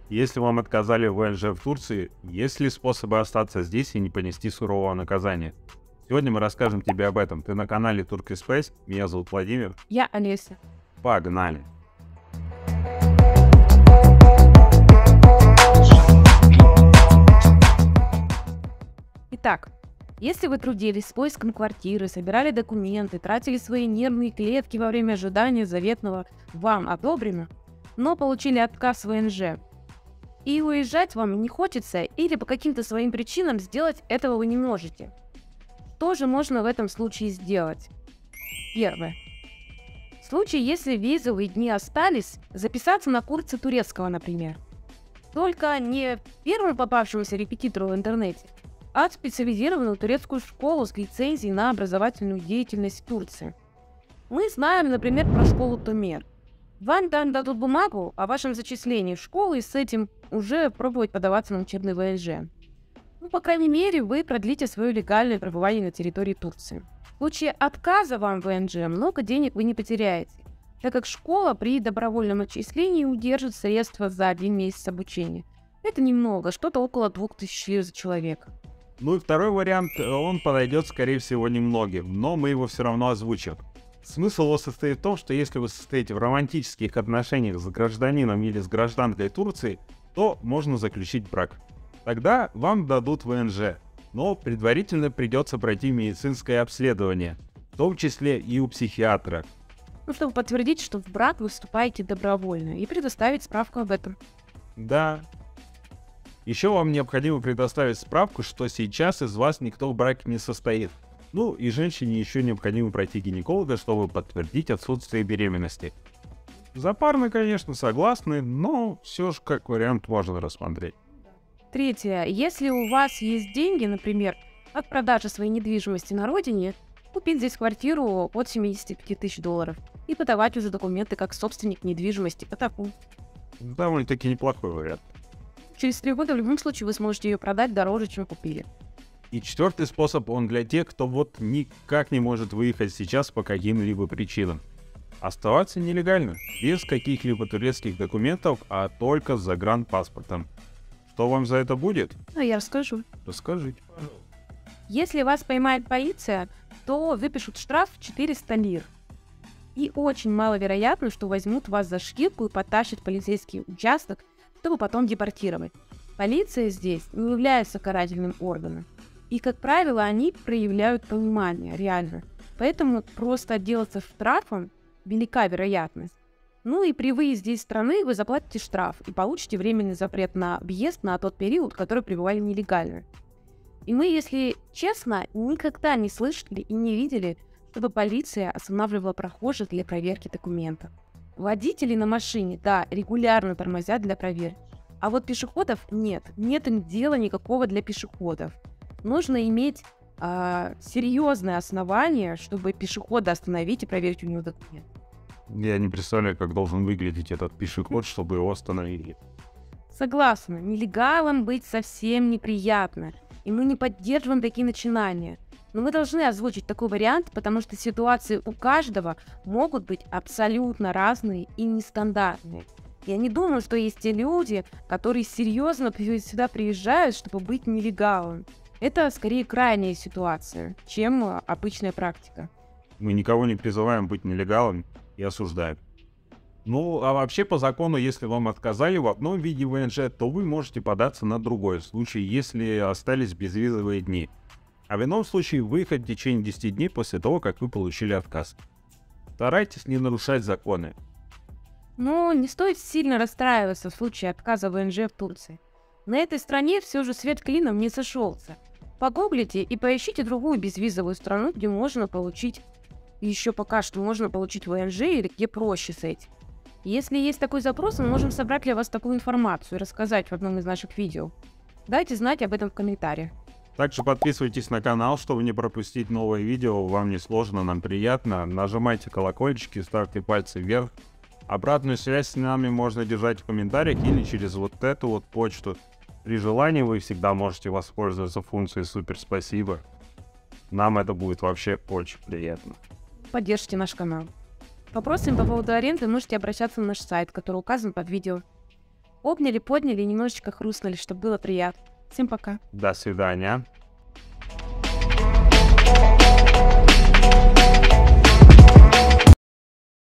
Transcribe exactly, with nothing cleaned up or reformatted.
Если вам отказали в вэ эн жэ в Турции, есть ли способы остаться здесь и не понести сурового наказания? Сегодня мы расскажем тебе об этом. Ты на канале Turkish Space, меня зовут Владимир. Я Олеся. Погнали! Итак, если вы трудились с поиском квартиры, собирали документы, тратили свои нервные клетки во время ожидания заветного «вам одобрено», но получили отказ в вэ эн жэ, и уезжать вам не хочется или по каким-то своим причинам сделать этого вы не можете, что же можно в этом случае сделать? Первое. В случае, если визовые дни остались, записаться на курсы турецкого, например. Только не первому попавшемуся репетитору в интернете, а специализированную турецкую школу с лицензией на образовательную деятельность в Турции. Мы знаем, например, про школу Томер. Вам там дадут бумагу о вашем зачислении в школу и с этим уже пробовать подаваться на учебный вэ эн жэ. Ну, по крайней мере, вы продлите свое легальное пребывание на территории Турции. В случае отказа вам в вэ эн жэ много денег вы не потеряете, так как школа при добровольном отчислении удержит средства за один месяц обучения. Это немного, что-то около двух тысяч лир за человека. Ну и второй вариант, он подойдет, скорее всего, немногим, но мы его все равно озвучим. Смысл его состоит в том, что если вы состоите в романтических отношениях с гражданином или с гражданкой Турции, то можно заключить брак. Тогда вам дадут вэ эн жэ, но предварительно придется пройти медицинское обследование, в том числе и у психиатра. Ну, чтобы подтвердить, что в брак вы вступаете добровольно, и предоставить справку об этом. Да. Еще вам необходимо предоставить справку, что сейчас из вас никто в браке не состоит. Ну и женщине еще необходимо пройти гинеколога, чтобы подтвердить отсутствие беременности. Запарно, конечно, согласны, но все же как вариант можно рассмотреть. Третье. Если у вас есть деньги, например, от продажи своей недвижимости на родине, купить здесь квартиру от семидесяти пяти тысяч долларов и подавать уже документы как собственник недвижимости по такому. Довольно-таки неплохой вариант. Через три года в любом случае вы сможете ее продать дороже, чем купили. И четвертый способ, он для тех, кто вот никак не может выехать сейчас по каким-либо причинам. Оставаться нелегально, без каких-либо турецких документов, а только с загранпаспортом. Что вам за это будет? А я расскажу. Расскажите, пожалуйста. Если вас поймает полиция, то выпишут штраф в четыреста лир. И очень маловероятно, что возьмут вас за шкирку и потащат в полицейский участок, чтобы потом депортировать. Полиция здесь не является карательным органом. И, как правило, они проявляют понимание, реально. Поэтому просто отделаться штрафом велика вероятность. Ну и при выезде из страны вы заплатите штраф и получите временный запрет на въезд на тот период, который пребывали нелегально. И мы, если честно, никогда не слышали и не видели, чтобы полиция останавливала прохожих для проверки документов. Водители на машине, да, регулярно тормозят для проверки. А вот пешеходов нет, нет дела никакого для пешеходов. Нужно иметь э, серьезное основание, чтобы пешехода остановить и проверить у него документы. Я не представляю, как должен выглядеть этот пешеход, чтобы его остановили. Согласна, нелегалам быть совсем неприятно, и мы не поддерживаем такие начинания. Но мы должны озвучить такой вариант, потому что ситуации у каждого могут быть абсолютно разные и нестандартные. Я не думаю, что есть те люди, которые серьезно сюда приезжают, чтобы быть нелегалом. Это скорее крайняя ситуация, чем обычная практика. Мы никого не призываем быть нелегалом и осуждаем. Ну, а вообще по закону, если вам отказали в одном виде вэ эн жэ, то вы можете податься на другой, в случае, если остались безвизовые дни. А в ином случае выехать в течение десяти дней после того, как вы получили отказ. Старайтесь не нарушать законы. Но не стоит сильно расстраиваться в случае отказа вэ эн жэ в Турции. На этой стране все же свет клином не сошелся. Погуглите и поищите другую безвизовую страну, где можно получить, еще пока что можно получить вэ эн жэ или где проще с этим. Если есть такой запрос, мы можем собрать для вас такую информацию и рассказать в одном из наших видео. Дайте знать об этом в комментариях. Также подписывайтесь на канал, чтобы не пропустить новые видео. Вам не сложно, нам приятно. Нажимайте колокольчики, ставьте пальцы вверх. Обратную связь с нами можно держать в комментариях или через вот эту вот почту. При желании вы всегда можете воспользоваться функцией «Супер спасибо». Нам это будет вообще очень приятно. Поддержите наш канал. Вопросами по поводу аренды можете обращаться на наш сайт, который указан под видео. Обняли, подняли и немножечко хрустнули, чтобы было приятно. Всем пока. До свидания.